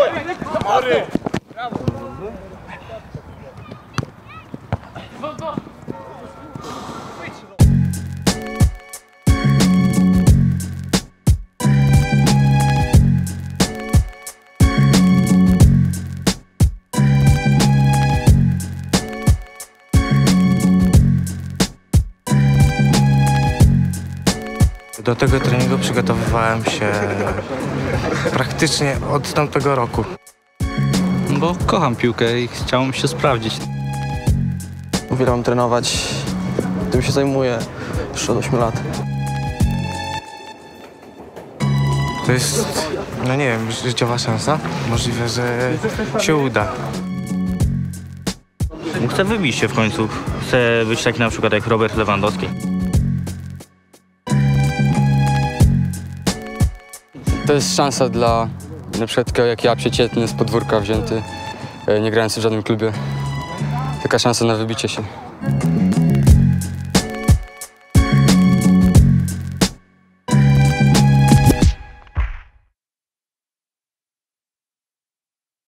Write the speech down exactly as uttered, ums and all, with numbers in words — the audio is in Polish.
Do tego treningu przygotowywałem się praktycznie od tamtego roku. Bo kocham piłkę i chciałem się sprawdzić. Uwielbiam trenować, tym się zajmuję już od ośmiu lat. To jest, no nie wiem, życiowa szansa. Możliwe, że się uda. Chcę wybić się w końcu. Chcę być taki na przykład jak Robert Lewandowski. To jest szansa dla na przykład takiego jak ja, przeciętny z podwórka wzięty, nie grający w żadnym klubie. Taka szansa na wybicie się.